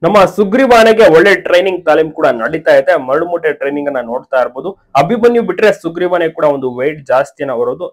ನಮ್ಮ ಸುಗ್ರೀವಾನೆಗೆ ಒಳ್ಳೆ ಟ್ರೈನಿಂಗ್ ತಾಲೀಮ್ ಕೂಡ ನಡೀತಾ ಇದೆ. ಮರಳುಮೂಟೆ ಟ್ರೈನಿಂಗ್ ಅನ್ನ ನೋಡ್ತಾ ಇರಬಹುದು. ಅಭಿಮನ್ಯು ಬಿಟ್ರೆ ಸುಗ್ರೀವಾನೆ ಕೂಡ ಒಂದು weight ಜಾಸ್ತಿನ ಬರೋದು.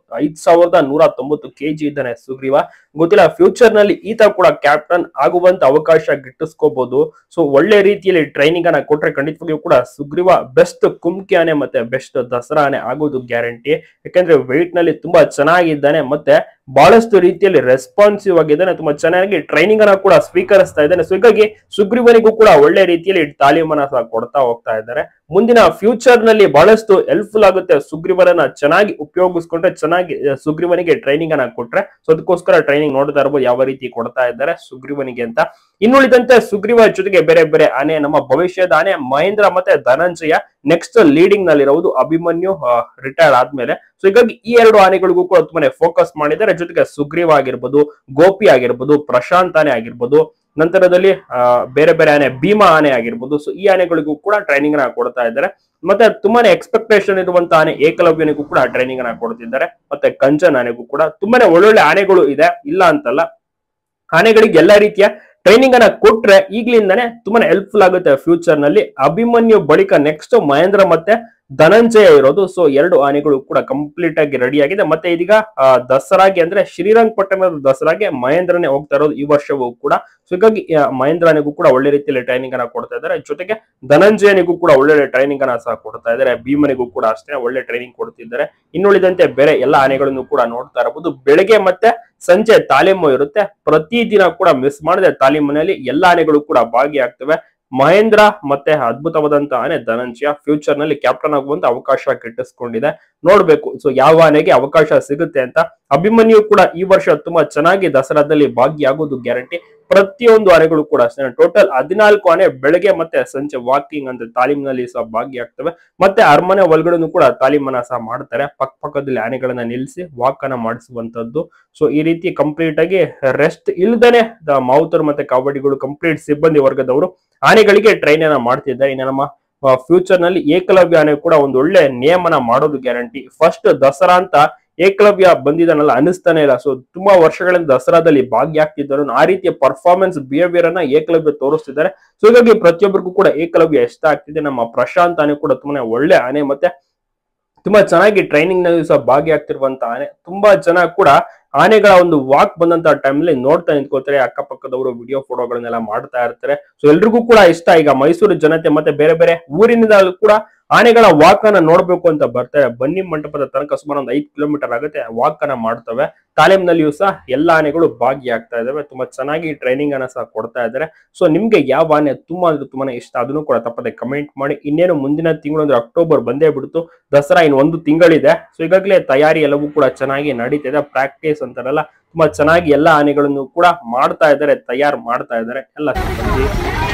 5190 kg ಇದ್ದಾನೆ ಸುಗ್ರೀವ. ಗೊತ್ತಿಲ್ಲ ಫ್ಯೂಚರ್ ನಲ್ಲಿ ಈತ ಕೂಡ ಕ್ಯಾಪ್ಟನ್ ಆಗುವಂತ ಅವಕಾಶ ಗಿಟ್ಟಿಸ್ಕೋಬಹುದು. ಸೊ ಒಳ್ಳೆ ರೀತಿಯಲ್ಲಿ ಟ್ರೈನಿಂಗ್ ಅನ್ನ ಕೊಟ್ರೆ ಖಂಡಿತವಾಗಿಯೂ ಕೂಡ ಸುಗ್ರೀವ ಬೆಸ್ಟ್ ಕುಮ್ಕಿ ಆನೆ ಮತ್ತೆ ಬೆಸ್ಟ್ ದಸರಾ ಆನೆ ಆಗೋದು ಗ್ಯಾರಂಟಿ. ಯಾಕಂದ್ರೆ weight ನಲ್ಲಿ ತುಂಬಾ ಚೆನ್ನಾಗಿದ್ದಾನೆ ಮತ್ತೆ ಬಹಳಷ್ಟು ರೀತಿಯಲ್ಲಿ ರೆಸ್ಪಾನ್ಸಿವ್ ಆಗಿದ್ದಾನೆ. ತುಂಬಾ ಚೆನ್ನಾಗಿ ಟ್ರೈನಿಂಗ್ ಅನ್ನ ಕೂಡ ಸ್ವೀಕರಿಸ್ತಾ ಇದ್ದಾನೆ. ಸೊ ಹೀಗಾಗಿ ಸುಗ್ರೀವನಿಗೂ ಕೂಡ ಒಳ್ಳೆ ರೀತಿಯಲ್ಲಿ ತಾಲೀಮನ್ನ ಸಹ ಕೊಡ್ತಾ ಹೋಗ್ತಾ ಇದ್ದಾರೆ. ಮುಂದಿನ ಫ್ಯೂಚರ್ ನಲ್ಲಿ ಬಹಳಷ್ಟು ಹೆಲ್ಪ್ಫುಲ್ ಆಗುತ್ತೆ. ಸುಗ್ರೀವನನ್ನ ಚೆನ್ನಾಗಿ ಉಪಯೋಗಿಸ್ಕೊಂಡ್ರೆ ಚೆನ್ನಾಗಿ ಸುಗ್ರೀವನಿಗೆ ಟ್ರೈನಿಂಗ್ ಅನ್ನ ಕೊಟ್ರೆ. ಸೊ ಅದಕ್ಕೋಸ್ಕರ ಟ್ರೈನಿಂಗ್ ನೋಡ್ತಾ ಇರಬಹುದು ಯಾವ ರೀತಿ ಕೊಡ್ತಾ ಇದ್ದಾರೆ ಸುಗ್ರೀವನಿಗೆ ಅಂತ. ಇನ್ನುಳಿದಂತೆ ಸುಗ್ರೀವ ಜೊತೆಗೆ ಬೇರೆ ಬೇರೆ ಆನೆ, ನಮ್ಮ ಭವಿಷ್ಯದ ಆನೆ ಮಹೇಂದ್ರ ಮತ್ತೆ ಧನಂಜಯ ನೆಕ್ಸ್ಟ್ ಲೀಡಿಂಗ್ ನಲ್ಲಿ ಇರುವುದು ಅಭಿಮನ್ಯು ರಿಟೈರ್ಡ್ ಆದ್ಮೇಲೆ. ಸೊ ಹೀಗಾಗಿ ಈ ಎರಡು ಆನೆಗಳಿಗೂ ಕೂಡ ತುಂಬಾನೇ ಫೋಕಸ್ ಮಾಡಿದ್ದಾರೆ. ಜೊತೆಗೆ ಸುಗ್ರೀವ ಆಗಿರ್ಬೋದು, ಗೋಪಿ ಆಗಿರ್ಬೋದು, ಪ್ರಶಾಂತ್ ಆನೆ ಆಗಿರ್ಬೋದು, ನಂತರದಲ್ಲಿ ಬೇರೆ ಬೇರೆ ಆನೆ ಭೀಮಾ ಆನೆ ಆಗಿರ್ಬೋದು. ಸೊ ಈ ಆನೆಗಳಿಗೂ ಕೂಡ ಟ್ರೈನಿಂಗ್ ನ ಕೊಡ್ತಾ ಇದ್ದಾರೆ. ಮತ್ತೆ ತುಂಬಾನೇ ಎಕ್ಸ್ಪೆಕ್ಟೇಷನ್ ಇರುವಂತ ಆನೆ ಏಕಲವ್ಯನಿಗೂ ಕೂಡ ಟ್ರೈನಿಂಗ್ ಅನ್ನ ಕೊಡ್ತಿದ್ದಾರೆ. ಮತ್ತೆ ಕಂಚನ್ ಆನೆಗೂ ಕೂಡ ತುಂಬಾನೇ ಒಳ್ಳೊಳ್ಳೆ ಆನೆಗಳು ಇದೆ, ಇಲ್ಲ ಅಂತಲ್ಲ. ಆನೆಗಳಿಗೆ ಎಲ್ಲಾ ರೀತಿಯ ಟ್ರೈನಿಂಗ್ ಅನ್ನ ಕೊಟ್ರೆ ಈಗ್ಲಿಂದಾನೆ ತುಂಬಾನೇ ಹೆಲ್ಪ್ಫುಲ್ ಆಗುತ್ತೆ ಫ್ಯೂಚರ್ ನಲ್ಲಿ. ಅಭಿಮನ್ಯು ಬಳಿಕ ನೆಕ್ಸ್ಟ್ ಮಹೇಂದ್ರ ಮತ್ತೆ ಧನಂಜಯ ಇರೋದು. ಸೊ ಎರಡು ಆನೆಗಳು ಕೂಡ ಕಂಪ್ಲೀಟ್ ಆಗಿ ರೆಡಿ ಆಗಿದೆ. ಮತ್ತೆ ಇದೀಗ ದಸರಾಗೆ ಅಂದ್ರೆ ಶ್ರೀರಂಗಪಟ್ಟಣದ ದಸರಾಗೆ ಮಹೇಂದ್ರನೇ ಹೋಗ್ತಾ ಇರೋದು ಈ ವರ್ಷವೂ ಕೂಡ. ಸೊ ಹೀಗಾಗಿ ಮಹೇಂದ್ರನಿಗೂ ಕೂಡ ಒಳ್ಳೆ ರೀತಿಯಲ್ಲಿ ಟ್ರೈನಿಂಗ್ ಅನ್ನ ಕೊಡ್ತಾ ಇದ್ದಾರೆ. ಜೊತೆಗೆ ಧನಂಜಯನಿಗೂ ಕೂಡ ಒಳ್ಳೆ ಟ್ರೈನಿಂಗ್ ಅನ್ನ ಸಹ ಕೊಡ್ತಾ ಇದ್ದಾರೆ. ಭೀಮನಿಗೂ ಕೂಡ ಅಷ್ಟೇ ಒಳ್ಳೆ ಟ್ರೈನಿಂಗ್ ಕೊಡ್ತಿದ್ದಾರೆ. ಇನ್ನುಳಿದಂತೆ ಬೇರೆ ಎಲ್ಲಾ ಆನೆಗಳನ್ನು ಕೂಡ ನೋಡ್ತಾ ಇರಬಹುದು. ಬೆಳಗ್ಗೆ ಮತ್ತೆ ಸಂಜೆ ತಾಲೀಮು ಇರುತ್ತೆ. ಪ್ರತಿದಿನ ಕೂಡ ಮಿಸ್ ಮಾಡದೆ ತಾಲೀಮಿನಲ್ಲಿ ಎಲ್ಲಾ ಆನೆಗಳು ಕೂಡ ಭಾಗಿಯಾಗ್ತವೆ. ಮಹೇಂದ್ರ ಮತ್ತೆ ಅದ್ಭುತವಾದಂತಹ ಆನೆ ಧನಂಜಯ ಫ್ಯೂಚರ್ ನಲ್ಲಿ ಕ್ಯಾಪ್ಟನ್ ಆಗುವಂತ ಅವಕಾಶ ಗಿಟ್ಟಿಸ್ಕೊಂಡಿದೆ. ನೋಡ್ಬೇಕು ಸೊ ಯಾವ ಆನೆಗೆ ಅವಕಾಶ ಸಿಗುತ್ತೆ ಅಂತ. ಅಭಿಮನ್ಯು ಕೂಡ ಈ ವರ್ಷ ತುಂಬಾ ಚೆನ್ನಾಗಿ ದಸರಾದಲ್ಲಿ ಭಾಗಿಯಾಗೋದು ಗ್ಯಾರಂಟಿ. ಪ್ರತಿಯೊಂದು ಆನೆಗಳು ಕೂಡ ಟೋಟಲ್ 14 ಆನೆ ಬೆಳಗ್ಗೆ ಮತ್ತೆ ಸಂಜೆ ವಾಕಿಂಗ್ ಅಂದ್ರೆ ತಾಲೀಮಿನಲ್ಲಿ ಸಹ ಭಾಗಿಯಾಗ್ತವೆ. ಮತ್ತೆ ಅರಮನೆ ಒಳಗಡೆ ಕೂಡ ತಾಲೀಮನ್ನ ಸಹ ಮಾಡ್ತಾರೆ. ಪಕ್ಕದಲ್ಲಿ ಆನೆಗಳನ್ನ ನಿಲ್ಲಿಸಿ ವಾಕ್ ಅನ್ನ ಮಾಡಿಸುವಂತದ್ದು. ಸೊ ಈ ರೀತಿ ಕಂಪ್ಲೀಟ್ ಆಗಿ ರೆಸ್ಟ್ ಇಲ್ದೇನೆ ಮಾವುತರು ಮತ್ತೆ ಕಬಡ್ಡಿಗಳು ಕಂಪ್ಲೀಟ್ ಸಿಬ್ಬಂದಿ ವರ್ಗದವರು ಆನೆಗಳಿಗೆ ಟ್ರೈನ್ ಅನ್ನ ಮಾಡ್ತಿದ್ದಾರೆ. ಇನ್ನು ನಮ್ಮ ಫ್ಯೂಚರ್ ನಲ್ಲಿ ಏಕಲವ್ಯ ಆನೆ ಕೂಡ ಒಂದು ಒಳ್ಳೆ ನೇಮನ ಮಾಡೋದು ಗ್ಯಾರಂಟಿ. ಫಸ್ಟ್ ದಸರಾ ಅಂತ ಏಕಲವ್ಯ ಬಂದಿದ್ದಾನಲ್ಲ ಅನಿಸ್ತಾನೆ ಇಲ್ಲ. ಸೊ ತುಂಬಾ ವರ್ಷಗಳಿಂದ ದಸರಾದಲ್ಲಿ ಭಾಗಿಯಾಗ್ತಿದ್ದರು. ಆ ರೀತಿಯ ಪರ್ಫಾರ್ಮೆನ್ಸ್ ಬಿಹೇವಿಯರ್ ಅನ್ನ ಏಕಲವ್ಯ ತೋರಿಸ್ತಿದ್ದಾರೆ. ಸೊ ಹೀಗಾಗಿ ಪ್ರತಿಯೊಬ್ಬರಿಗೂ ಕೂಡ ಏಕಲವ್ಯ ಇಷ್ಟ ಆಗ್ತಿದೆ. ನಮ್ಮ ಪ್ರಶಾಂತ್ ಆನೆ ಕೂಡ ತುಂಬಾ ಒಳ್ಳೆ ಆನೆ ಮತ್ತೆ ತುಂಬಾ ಚೆನ್ನಾಗಿ ಟ್ರೈನಿಂಗ್ ನಲ್ಲಿ ಸಹ ಭಾಗಿಯಾಗ್ತಿರುವಂತ ಆನೆ. ತುಂಬಾ ಜನ ಕೂಡ ಆನೆಗಳ ಒಂದು ವಾಕ್ ಬಂದಂತ ಟೈಮ್ ಅಲ್ಲಿ ನೋಡ್ತಾ ನಿಂತ್ಕೋತಾರೆ. ಅಕ್ಕಪಕ್ಕದವರು ವಿಡಿಯೋ ಫೋಟೋಗಳನ್ನೆಲ್ಲ ಮಾಡ್ತಾ ಇರ್ತಾರೆ. ಸೊ ಎಲ್ರಿಗೂ ಕೂಡ ಇಷ್ಟ. ಈಗ ಮೈಸೂರು ಜನತೆ ಮತ್ತೆ ಬೇರೆ ಬೇರೆ ಊರಿನಿಂದ ಕೂಡ ಆನೆಗಳ ವಾಕ್ ಅನ್ನ ನೋಡ್ಬೇಕು ಅಂತ ಬರ್ತಾರೆ. ಬನ್ನಿ ಮಂಟಪದ ತನಕ ಸುಮಾರು ಒಂದು 5 ಕಿಲೋಮೀಟರ್ ಆಗುತ್ತೆ. ವಾಕ್ ಅನ್ನ ಮಾಡ್ತವೆ. ತಾಲೀಮ್ನಲ್ಲಿಯೂ ಸಹ ಎಲ್ಲಾ ಆನೆಗಳು ಭಾಗಿಯಾಗ್ತಾ ಇದಾವೆ. ತುಂಬಾ ಚೆನ್ನಾಗಿ ಟ್ರೈನಿಂಗ್ ಅನ್ನ ಸಹ ಕೊಡ್ತಾ ಇದ್ದಾರೆ. ಸೊ ನಿಮ್ಗೆ ಯಾವ ಆನೆ ತುಂಬಾನೇ ಇಷ್ಟ ಅದನ್ನು ಕೂಡ ತಪ್ಪದೆ ಕಮೆಂಟ್ ಮಾಡಿ. ಇನ್ನೇನು ಮುಂದಿನ ತಿಂಗಳು ಅಂದ್ರೆ ಅಕ್ಟೋಬರ್ ಬಂದೇ ಬಿಡ್ತು. ದಸರಾ ಇನ್ನು 1 ತಿಂಗಳಿದೆ. ಸೊ ಈಗಾಗಲೇ ತಯಾರಿ ಎಲ್ಲವೂ ಕೂಡ ಚೆನ್ನಾಗಿ ನಡೀತಿದೆ. ಪ್ರಾಕ್ಟೀಸ್ ಅಂತಾರಲ್ಲ ತುಂಬಾ ಚೆನ್ನಾಗಿ ಎಲ್ಲಾ ಆನೆಗಳನ್ನು ಕೂಡ ಮಾಡ್ತಾ ಇದ್ದಾರೆ, ತಯಾರು ಮಾಡ್ತಾ ಇದ್ದಾರೆ ಎಲ್ಲ ಸಿಬ್ಬಂದಿ.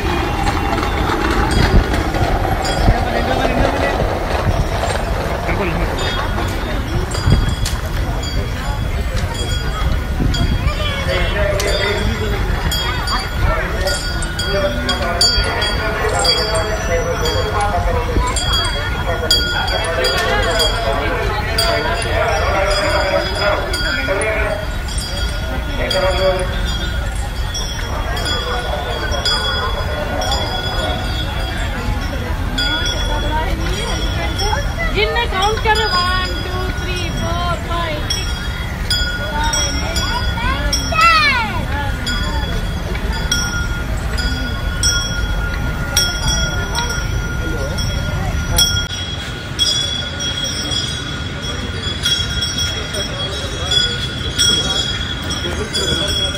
गिनने काउंट करो 1 2 3 4 5 6 7 8